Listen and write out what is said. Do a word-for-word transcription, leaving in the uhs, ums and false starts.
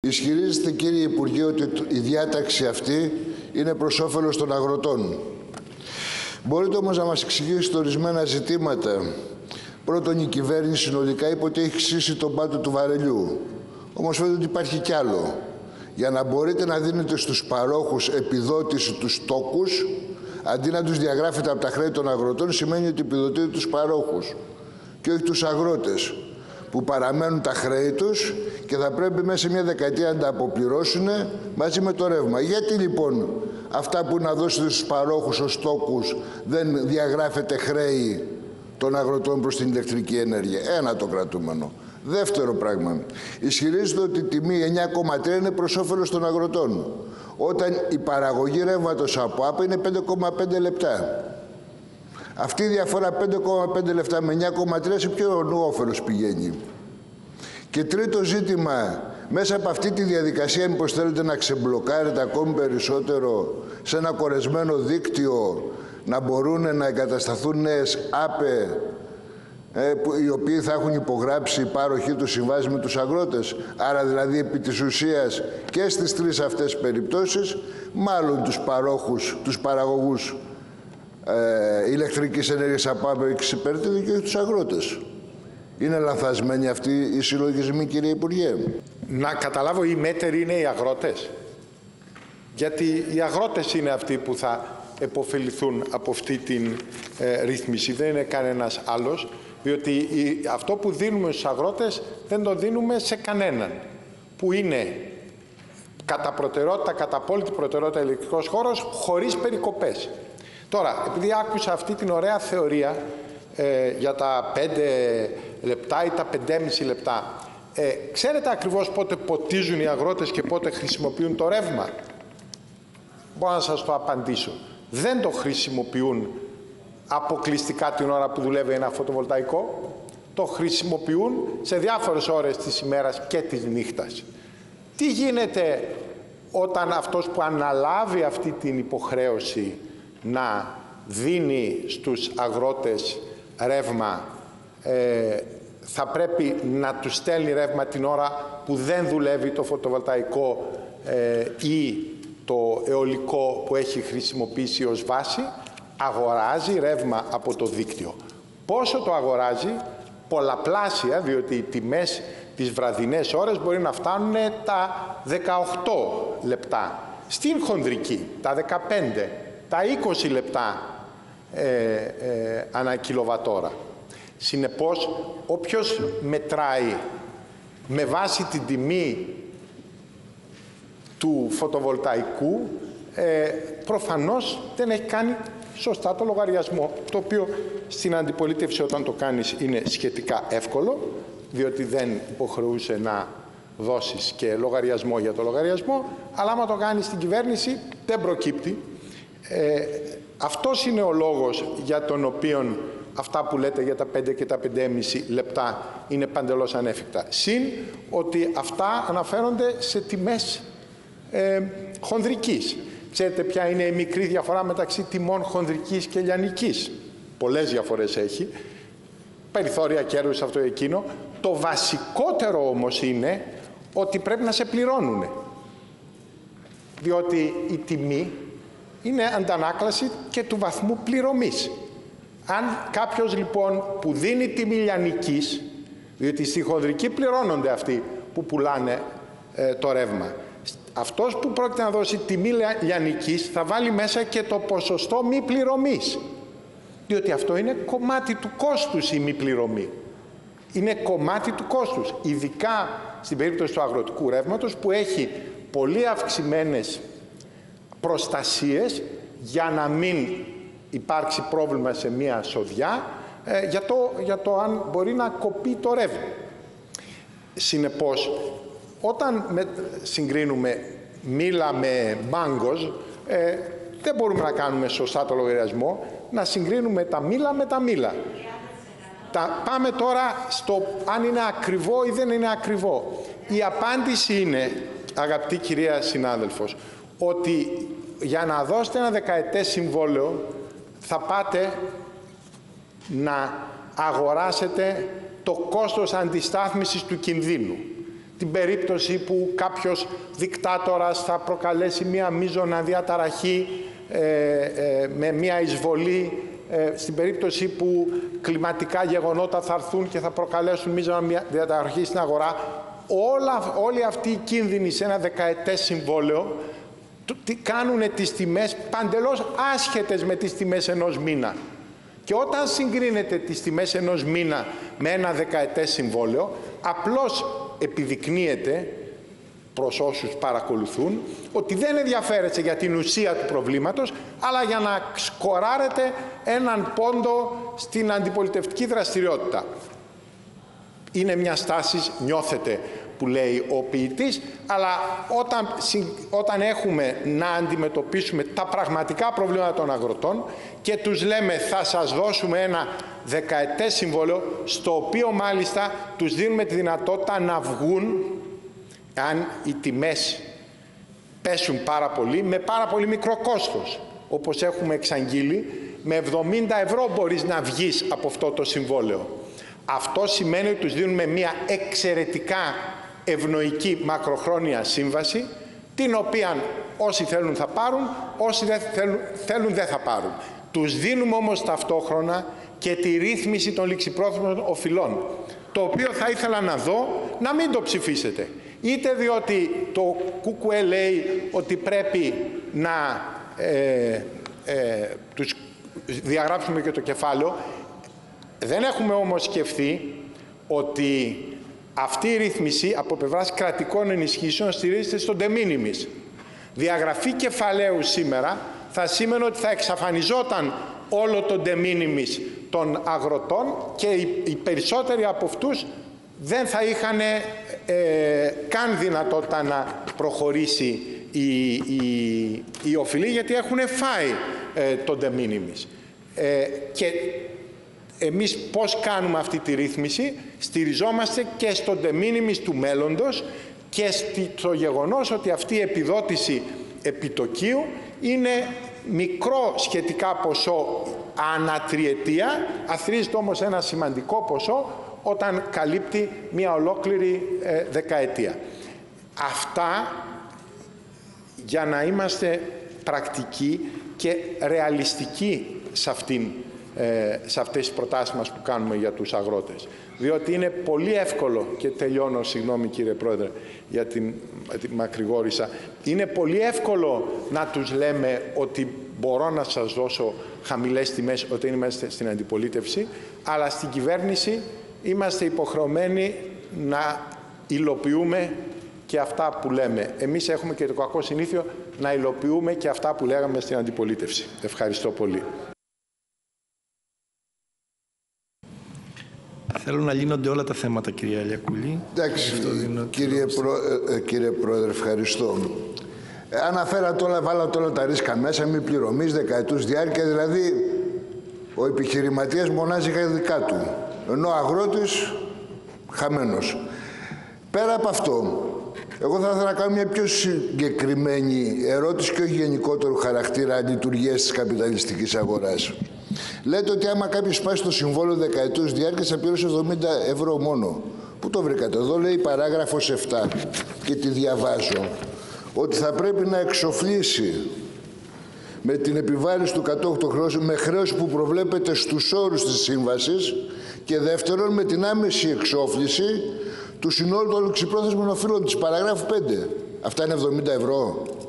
Ισχυρίζεστε, κύριε Υπουργέ, ότι η διάταξη αυτή είναι προς όφελος των αγροτών. Μπορείτε όμως να μας εξηγήσετε ορισμένα ζητήματα. Πρώτον, η κυβέρνηση συνολικά είπε ότι έχει ξύσει τον πάτο του βαρελιού. Όμως φαίνεται ότι υπάρχει κι άλλο. Για να μπορείτε να δίνετε στους παρόχους επιδότηση τους τόκους, αντί να τους διαγράφετε από τα χρέη των αγροτών, σημαίνει ότι επιδοτείτε τους παρόχους και όχι τους αγρότες, που παραμένουν τα χρέη τους και θα πρέπει μέσα σε μια δεκαετία να τα αποπληρώσουν μαζί με το ρεύμα. Γιατί λοιπόν αυτά που να δώσετε στους παρόχους ως τόκους δεν διαγράφετε χρέη των αγροτών προς την ηλεκτρική ενέργεια? Ένα το κρατούμενο. Δεύτερο πράγμα, ισχυρίζεται ότι η τιμή εννιά κόμμα τρία είναι προς όφελος των αγροτών, όταν η παραγωγή ρεύματος από ΑΠΑ είναι πέντε κόμμα πέντε λεπτά. Αυτή η διαφορά πέντε κόμμα πέντε λεπτά με εννιά κόμμα τρία σε ποιο όφελος πηγαίνει? Και τρίτο ζήτημα, μέσα από αυτή τη διαδικασία μήπως θέλετε να ξεμπλοκάρετε ακόμη περισσότερο σε ένα κορεσμένο δίκτυο να μπορούν να εγκατασταθούν νέες ΑΠΕ, ε, που, οι οποίοι θα έχουν υπογράψει πάροχή του συμβάσει με τους αγρότες? Άρα δηλαδή επί της ουσίας και στις τρεις αυτές περιπτώσεις μάλλον τους παρόχους, τους παραγωγούς ε, ηλεκτρικής ενέργειας από ΑΠΕ εξυπηρετείται και όχι τους αγρότες. Είναι λανθασμένοι αυτοί οι συλλογισμοί, κύριε Υπουργέ? Να καταλάβω, οι μέτεροι είναι οι αγρότες. Γιατί οι αγρότες είναι αυτοί που θα επωφεληθούν από αυτή την ε, ρύθμιση. Δεν είναι κανένας άλλος. Διότι η, αυτό που δίνουμε στους αγρότες δεν το δίνουμε σε κανέναν. Που είναι κατά προτεραιότητα, κατά απόλυτη προτεραιότητα ηλεκτρικός χώρος, χωρίς περικοπές. Τώρα, επειδή άκουσα αυτή την ωραία θεωρία ε, για τα πέντε λεπτά ή τα πεντέμισι λεπτά, ε, ξέρετε ακριβώς πότε ποτίζουν οι αγρότες και πότε χρησιμοποιούν το ρεύμα? Μπορώ να σας το απαντήσω. Δεν το χρησιμοποιούν αποκλειστικά την ώρα που δουλεύει ένα φωτοβολταϊκό. Το χρησιμοποιούν σε διάφορες ώρες της ημέρας και της νύχτας. Τι γίνεται όταν αυτός που αναλάβει αυτή την υποχρέωση να δίνει στους αγρότες ρεύμα, ε, θα πρέπει να τους στέλνει ρεύμα την ώρα που δεν δουλεύει το φωτοβολταϊκό ε, ή το αιωλικό που έχει χρησιμοποιήσει ως βάση? Αγοράζει ρεύμα από το δίκτυο. Πόσο το αγοράζει? Πολλαπλάσια, διότι οι τιμές τις βραδινές ώρες μπορεί να φτάνουν τα δεκαοκτώ λεπτά. Στην χονδρική, τα δεκαπέντε, τα είκοσι λεπτά ε, ε, ανά κιλοβατόρα. Συνεπώς, όποιος μετράει με βάση την τιμή του φωτοβολταϊκού, ε, προφανώς δεν έχει κάνει σωστά το λογαριασμό, το οποίο στην αντιπολίτευση όταν το κάνεις είναι σχετικά εύκολο, διότι δεν υποχρεούσε να δώσεις και λογαριασμό για το λογαριασμό, αλλά άμα το κάνεις στην κυβέρνηση δεν προκύπτει. Ε, αυτός είναι ο λόγος για τον οποίο αυτά που λέτε για τα πέντε και τα πεντέμισι λεπτά είναι παντελώς ανέφικτα. Συν ότι αυτά αναφέρονται σε τιμές ε, χονδρικής. Ξέρετε ποια είναι η μικρή διαφορά μεταξύ τιμών χονδρικής και λιανικής? Πολλές διαφορές έχει. Περιθώρια κέρδους αυτό εκείνο. Το βασικότερο όμως είναι ότι πρέπει να σε πληρώνουν. Διότι η τιμή είναι αντανάκλαση και του βαθμού πληρωμής. Αν κάποιος λοιπόν που δίνει τιμή λιανικής, διότι στη χονδρική πληρώνονται αυτοί που πουλάνε ε, το ρεύμα, αυτός που πρόκειται να δώσει τιμή λιανικής θα βάλει μέσα και το ποσοστό μη πληρωμής. Διότι αυτό είναι κομμάτι του κόστους η μη πληρωμή. Είναι κομμάτι του κόστους. Ειδικά στην περίπτωση του αγροτικού ρεύματος που έχει πολύ αυξημένες προστασίες για να μην υπάρξει πρόβλημα σε μία σοδιά ε, για, το, για το αν μπορεί να κοπεί το ρεύμα. Συνεπώς, όταν με, συγκρίνουμε μήλα με μάγκος, ε, δεν μπορούμε να κάνουμε σωστά το λογαριασμό, να συγκρίνουμε τα μήλα με τα μήλα. Τα, πάμε τώρα στο αν είναι ακριβό ή δεν είναι ακριβό. Η απάντηση είναι, αγαπητή κυρία συνάδελφος, ότι για να δώσετε ένα δεκαετές συμβόλαιο θα πάτε να αγοράσετε το κόστος αντιστάθμισης του κινδύνου. την περίπτωση που κάποιος δικτάτορας θα προκαλέσει μία μείζωνα διαταραχή ε, ε, με μία εισβολή, ε, στην περίπτωση που κλιματικά γεγονότα θα έρθουν και θα προκαλέσουν μείζωνα διαταραχή στην αγορά. Όλα, όλοι αυτοί οι κίνδυνοι σε ένα δεκαετές συμβόλαιο κάνουν τις τιμές παντελώς άσχετες με τις τιμές ενός μήνα. Και όταν συγκρίνετε τις τιμές ενός μήνα με ένα δεκαετές συμβόλαιο, απλώς επιδεικνύεται προς όσους παρακολουθούν ότι δεν ενδιαφέρεστε για την ουσία του προβλήματος, αλλά για να σκοράρετε έναν πόντο στην αντιπολιτευτική δραστηριότητα. Είναι μια στάση, νιώθετε, που λέει ο ποιητής, αλλά όταν, όταν έχουμε να αντιμετωπίσουμε τα πραγματικά προβλήματα των αγροτών και τους λέμε θα σας δώσουμε ένα δεκαετές συμβόλαιο, στο οποίο μάλιστα τους δίνουμε τη δυνατότητα να βγουν, αν οι τιμές πέσουν πάρα πολύ, με πάρα πολύ μικρό κόστος, όπως έχουμε εξαγγείλει, με εβδομήντα ευρώ μπορείς να βγεις από αυτό το συμβόλαιο. Αυτό σημαίνει ότι τους δίνουμε μια εξαιρετικά ευνοϊκή μακροχρόνια σύμβαση, την οποία όσοι θέλουν θα πάρουν, όσοι δεν θέλουν, θέλουν δεν θα πάρουν. Τους δίνουμε όμως ταυτόχρονα και τη ρύθμιση των ληξιπρόθεσμων οφειλών, το οποίο θα ήθελα να δω να μην το ψηφίσετε. Είτε διότι το ΚΚΕ λέει ότι πρέπει να ε, ε, τους διαγράψουμε και το κεφάλαιο. Δεν έχουμε όμως σκεφτεί ότι αυτή η ρύθμιση από πλευράς κρατικών ενισχύσεων στηρίζεται στο de minimis. Διαγραφή κεφαλαίου σήμερα θα σήμαινε ότι θα εξαφανιζόταν όλο το de minimis των αγροτών και οι, οι περισσότεροι από αυτούς δεν θα είχαν ε, καν δυνατότητα να προχωρήσει η, η, η οφειλή, γιατί έχουν φάει ε, το de minimis. Ε, και εμείς πώς κάνουμε αυτή τη ρύθμιση? Στηριζόμαστε και στο de minimis του μέλλοντος και στο γεγονός ότι αυτή η επιδότηση επιτοκίου είναι μικρό σχετικά ποσό ανά τριετία, αθροίζεται όμως ένα σημαντικό ποσό όταν καλύπτει μια ολόκληρη ε, δεκαετία. Αυτά για να είμαστε πρακτικοί και ρεαλιστικοί σε, αυτήν, ε, σε αυτές τις προτάσεις μας που κάνουμε για τους αγρότες. Διότι είναι πολύ εύκολο, και τελειώνω, συγγνώμη κύριε Πρόεδρε για την, την μακρηγόρησα, είναι πολύ εύκολο να τους λέμε ότι μπορώ να σας δώσω χαμηλές τιμές όταν είμαστε στην αντιπολίτευση, αλλά στην κυβέρνηση είμαστε υποχρεωμένοι να υλοποιούμε και αυτά που λέμε. Εμείς έχουμε και το κακό συνήθειο να υλοποιούμε και αυτά που λέγαμε στην αντιπολίτευση. Ευχαριστώ πολύ. Θέλω να λύνονται όλα τα θέματα, κυρία Λιακούλη. Εντάξει, κύριε, Πρό... ε, κύριε Πρόεδρε, ευχαριστώ. Ε, αναφέρατε όλα, βάλατε όλα τα ρίσκα μέσα, μη πληρωμής, δεκαετούς διάρκεια, δηλαδή ο επιχειρηματίας μονάζει για δικά του, ενώ ο αγρότης χαμένος. Πέρα από αυτό, εγώ θα ήθελα να κάνω μια πιο συγκεκριμένη ερώτηση και όχι γενικότερου χαρακτήρα λειτουργίας της καπιταλιστικής αγοράς. Λέτε ότι άμα κάποιος σπάσει το συμβόλαιο δεκαετούς διάρκειας θα πληρώσει εβδομήντα ευρώ μόνο. Πού το βρήκατε? Εδώ λέει παράγραφος επτά και τη διαβάζω. Ότι θα πρέπει να εξοφλήσει με την επιβάρυνση του κατόχου των χρέων με χρέος που προβλέπεται στους όρους της σύμβασης και δεύτερον με την άμεση εξόφληση του συνόλου των ληξιπρόθεσμων οφείλων της παραγράφου πέντε. Αυτά είναι εβδομήντα ευρώ.